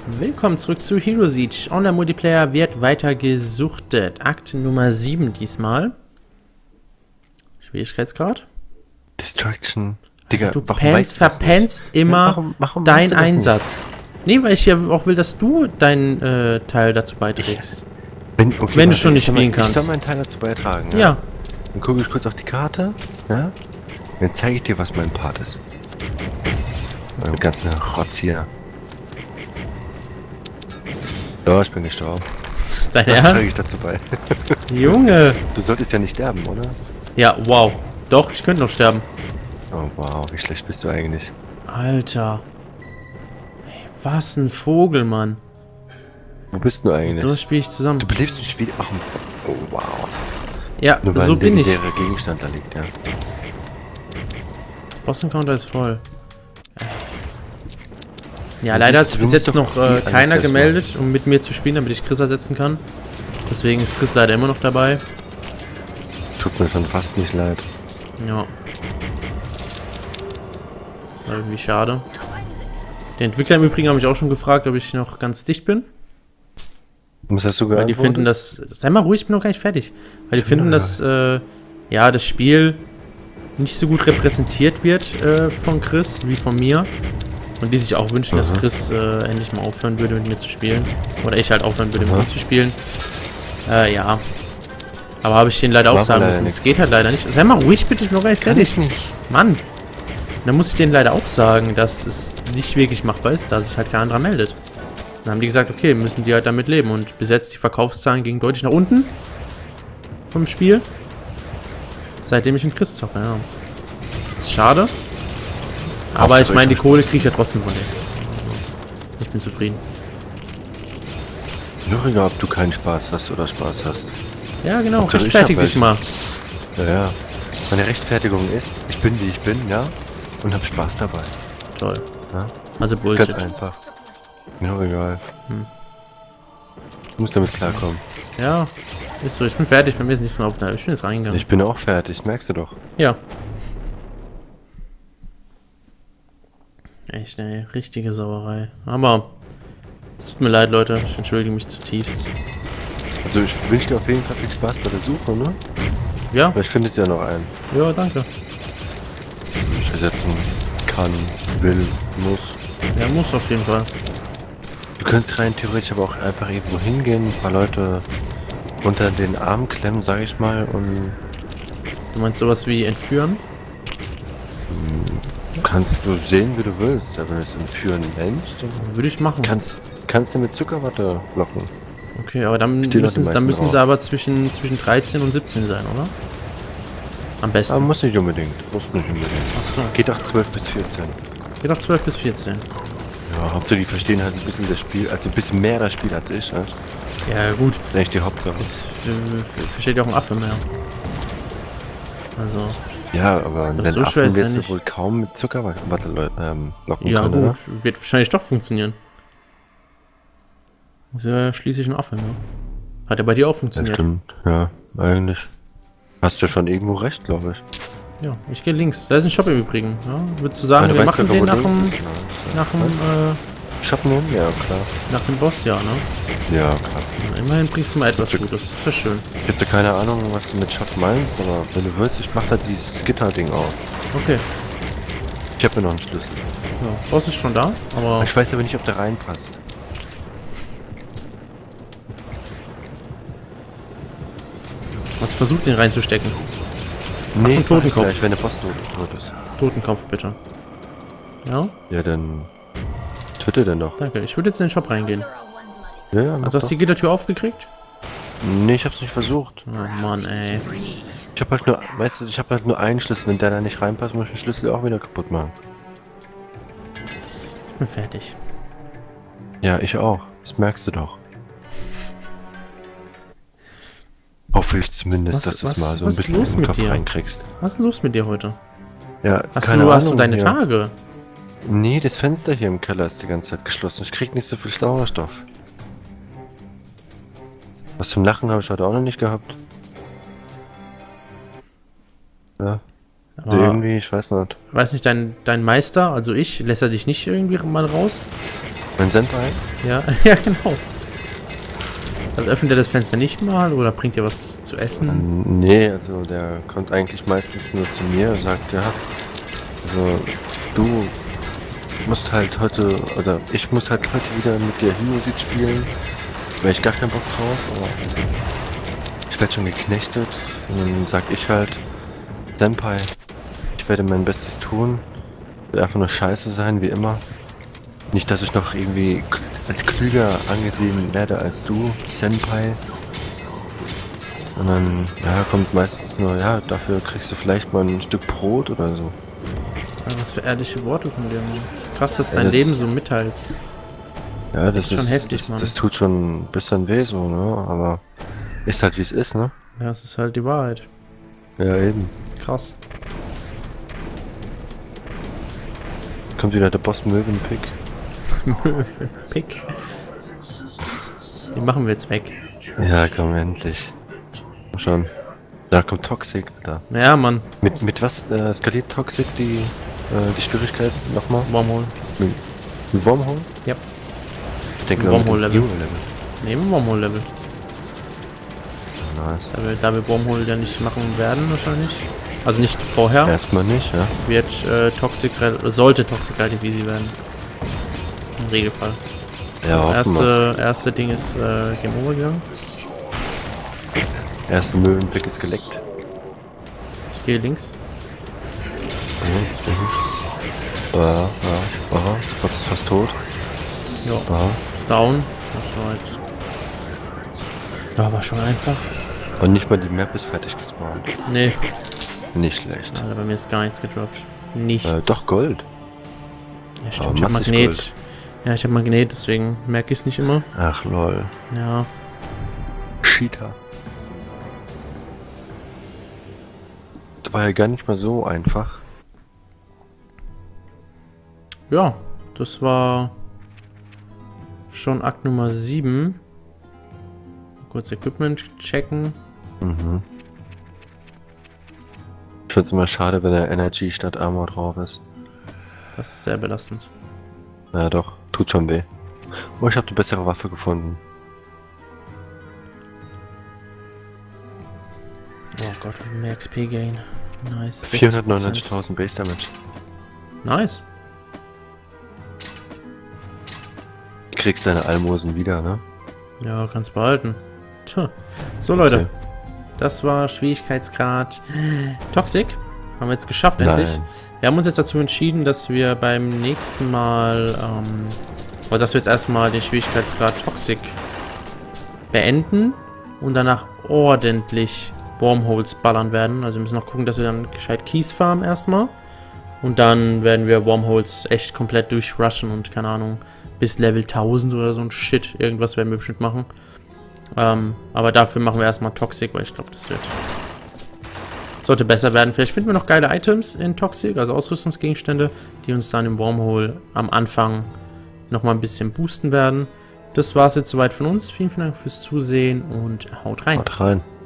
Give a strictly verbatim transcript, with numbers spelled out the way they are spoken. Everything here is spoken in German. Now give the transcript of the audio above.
Willkommen zurück zu Hero Siege. Online-Multiplayer wird weiter gesuchtet. Akt Nummer sieben diesmal. Schwierigkeitsgrad? Destruction. Digga, du warum pennst, weißt du verpennst immer warum, warum deinen weißt du Einsatz. Nee, weil ich ja auch will, dass du deinen äh, Teil dazu beiträgst. Wenn, okay, Wenn warte, du schon nicht ich spielen mal, kannst. Ich soll meinen Teil dazu beitragen. Ja. Ja. Dann gucke ich kurz auf die Karte. Ja. Dann zeige ich dir, was mein Part ist. Mein ganzer Rotz hier. Ja, ich bin gestorben. Dein Was Ernst? trage ich dazu bei? Junge. Du solltest ja nicht sterben, oder? Ja, wow. Doch, ich könnte noch sterben. Oh wow, wie schlecht bist du eigentlich? Alter. Ey, was ein Vogel, Mann. Wo bist du eigentlich? So spiele ich zusammen. Du belebst mich wieder. Ach, oh wow. Ja, Nur weil so ein bin ich. legendärer Gegenstand da liegt, ja. Boss-Encounter ist voll. Ja, Du leider hat siehst, sich du bis musst jetzt doch noch nie äh, alles keiner selbst gemeldet, um mit mir zu spielen, damit ich Chris ersetzen kann. Deswegen ist Chris leider immer noch dabei. Tut mir schon fast nicht leid. Ja. War irgendwie schade. Die Entwickler im Übrigen haben mich auch schon gefragt, ob ich noch ganz dicht bin. Was hast du Weil geantwortet? die finden das... Sei mal ruhig, ich bin noch gar nicht fertig. Weil die finden, dass äh, ja, das Spiel nicht so gut repräsentiert wird äh, von Chris wie von mir. Und die sich auch wünschen, Aha. dass Chris äh, endlich mal aufhören würde, mit mir zu spielen. Oder ich halt aufhören würde, mit Aha. ihm zu spielen. Äh, ja. Aber habe ich denen leider auch Machen sagen leider müssen. nichts. Es geht halt leider nicht. Sei mal ruhig, bitte, ich bin noch gar nicht Kann fertig. ich nicht. Mann. Dann muss ich denen leider auch sagen, dass es nicht wirklich machbar ist, da sich halt kein anderer meldet. Dann haben die gesagt, okay, müssen die halt damit leben. Und bis jetzt die Verkaufszahlen gingen deutlich nach unten vom Spiel. Seitdem ich mit Chris zocke, ja. Ist schade. Aber ich meine, die Kohle kriege ich ja trotzdem von denen. Ich bin zufrieden. Nur egal, ob du keinen Spaß hast oder Spaß hast. Ja, genau. Hauptsache, ich Rechtfertig hab dich mal. Ja, ja. Meine Rechtfertigung ist, ich bin wie ich bin, ja, und hab Spaß dabei. Toll. Ja? Also Bullshit. Ganz einfach. Mir egal. Hm. Du musst damit klarkommen. Ja, ist so. Ich bin fertig. Bei mir ist nichts mehr auf der... Ich bin jetzt reingegangen. Ich bin auch fertig, merkst du doch. Ja. Echt, ey. Richtige Sauerei. Aber... Es tut mir leid, Leute. Ich entschuldige mich zutiefst. Also ich wünsche dir auf jeden Fall viel Spaß bei der Suche, ne? Ja? Vielleicht findest du ja noch einen. Ja, danke. Den ich ersetzen kann, will, muss. Ja, muss auf jeden Fall. Du könntest rein theoretisch aber auch einfach irgendwo hingehen, ein paar Leute unter den Arm klemmen, sag ich mal, und Du meinst sowas wie entführen? kannst du sehen, wie du willst. Aber wenn du es entführen nennst, dann Würde ich machen. kannst, kannst du mit Zuckerwatte locken. Okay, aber dann Stehen doch die müssen, dann meisten müssen drauf. sie aber zwischen, zwischen dreizehn und siebzehn sein, oder? Am besten. Aber muss nicht unbedingt. Muss nicht unbedingt. Achso. Geht auch zwölf bis vierzehn. Geht doch zwölf bis vierzehn. Ja, Hauptsache die verstehen halt ein bisschen das Spiel, also ein bisschen mehr das Spiel als ich, ne? Ja, gut. Das ist echt die Hauptsache. Das f- f- versteht ja auch ein Affe mehr. Also, Ja, aber Das wenn so schwer Affen ist ja wirst du nicht. wohl kaum mit Zuckerwatte leu- ähm, locken ja können, gut. Wird wahrscheinlich doch funktionieren. Ist ja schließlich ein Affe, ne? Hat ja bei dir auch Ja, funktioniert. stimmt. Ja, eigentlich. Hast du schon irgendwo recht, glaube ich. Ja, ich gehe links. Da ist ein Shop im Übrigen. Ja? Würdest du sagen, Aber du wir weißt machen sogar, den wo nach dem, links ist, ne? nach dem, äh, Shop nehmen? Ja, klar. nach dem Boss, ja, ne? Ja, klar. Ja, immerhin bringst du mal etwas Okay. Gutes. Das ist ja schön. Ich habe ja keine Ahnung, was du mit Shop meinst, aber wenn du willst, ich mach da dieses Gitterding auf. Okay. Ich habe mir noch einen Schlüssel. Ja, Boss ist schon da, aber... Ich weiß aber nicht, ob der reinpasst. Hast du versucht, den reinzustecken? Nee, einen Totenkopf. gleich, wenn der Boss tot, tot ist. Totenkopf, bitte. Ja, Ja, dann töte den doch. danke. Ich würde jetzt in den Shop reingehen. Ja, ja, mach Also hast du doch. die Gittertür aufgekriegt? Nee, ich hab's nicht versucht. Oh Mann, ey. Ich hab halt nur, weißt du, ich hab halt nur einen Schlüssel. Wenn der da nicht reinpasst, muss ich den Schlüssel auch wieder kaputt machen. Ich bin fertig. Ja, ich auch. Das merkst du doch. Hoffe ich zumindest, Was- dass du es was- mal so ein was ist bisschen los in den mit Kopf dir? reinkriegst. Was ist denn los mit dir heute? Ja, Hast keine du, Ahnung. hast du deine hier. Tage? Nee, das Fenster hier im Keller ist die ganze Zeit geschlossen. Ich krieg nicht so viel Sauerstoff. Was zum Lachen habe ich heute auch noch nicht gehabt. Ja, Aber, irgendwie, ich weiß nicht. weiß nicht, dein, dein Meister, also ich, lässt er dich nicht irgendwie mal raus? Mein Senpai? Ja, ja genau. Also öffnet er das Fenster nicht mal oder bringt ihr was zu essen? Ähm, nee, also der kommt eigentlich meistens nur zu mir und sagt, ja, also du musst halt heute, oder ich muss halt heute wieder mit der Musik spielen, weil ich gar keinen Bock drauf, aber ich werde schon geknechtet und dann sag ich halt, Senpai, ich werde mein Bestes tun, wird einfach nur scheiße sein, wie immer. Nicht, dass ich noch irgendwie als klüger angesehen werde als du, Senpai. Und dann, ja, kommt meistens nur, ja, dafür kriegst du vielleicht mal ein Stück Brot oder so. Ja, was für ehrliche Worte von dir, Mann. Krass, dass du Ja, dein das- Leben so mitteilst. Ja, das Schon ist, heftig, das, Mann. das tut schon ein bisschen weh so, ne, aber ist halt wie es ist, ne? Ja, es ist halt die Wahrheit. Ja, eben. Krass. Kommt wieder der Boss Möwenpick. Pick. Die machen wir jetzt weg. Ja, komm, endlich. Schon. Da kommt Toxic, da. Ja, Mann. Mit, mit was äh, skaliert Toxic die, äh, die Schwierigkeit nochmal? Wormhole. Mit, mit Wormhole? Ja. Ich denke, Mit mal mit dem Wormhole-Level. Hero-Level. Nehmen Wormhole-Level. Nice. Da wir, da wir Wormhole ja nicht machen werden, wahrscheinlich. Also nicht vorher. Erstmal nicht, ja. Wird äh, Toxic, rel- sollte Toxic relativ easy werden. Im Regelfall. Ja, hoffen wir's. Erste, erste Ding ist äh, Game Over gegangen. Erster Möwenpick ist geleckt. Ich gehe links. Mhm, mhm. Ja, ja, aha. Was ist fast tot? Ja, Aha. down. Das war jetzt. Ja, war schon einfach. Und nicht mal die Map ist fertig gespawnt. Nee, Nicht schlecht. Alter, bei mir ist gar nichts gedroppt. Nichts. Äh, doch Gold. Ja, aber stimmt, ich hab massig Magnet. Gold. Ja, ich hab Magnet, deswegen merke ich es nicht immer. Ach lol. Ja. Cheater. Das war ja gar nicht mal so einfach. Ja, das war schon Akt Nummer sieben. Kurz Equipment checken. Mhm. Ich find's immer schade, wenn der Energy statt Armor drauf ist. Das ist sehr belastend. Ja doch, tut schon weh. Oh, ich habe eine bessere Waffe gefunden. Oh Gott, mehr X P Gain. Nice. vierhundertneunundneunzigtausend Base Damage. Nice. Du kriegst deine Almosen wieder, ne? Ja, kannst behalten. Tja. So Leute, Okay. das war Schwierigkeitsgrad Toxic. Haben wir jetzt geschafft endlich. Nein. Wir haben uns jetzt dazu entschieden, dass wir beim nächsten Mal, ähm, oder dass wir jetzt erstmal den Schwierigkeitsgrad Toxic beenden und danach ordentlich Wormholes ballern werden. Also wir müssen noch gucken, dass wir dann gescheit Keys farmen erstmal. Und dann werden wir Wormholes echt komplett durchrushen und keine Ahnung, bis Level tausend oder so ein Shit. Irgendwas werden wir bestimmt machen. Ähm, aber dafür machen wir erstmal Toxic, weil ich glaube, das wird... sollte besser werden. Vielleicht finden wir noch geile Items in Toxic, also Ausrüstungsgegenstände, die uns dann im Wormhole am Anfang nochmal ein bisschen boosten werden. Das war es jetzt soweit von uns. Vielen, vielen Dank fürs Zusehen und haut rein. Haut rein.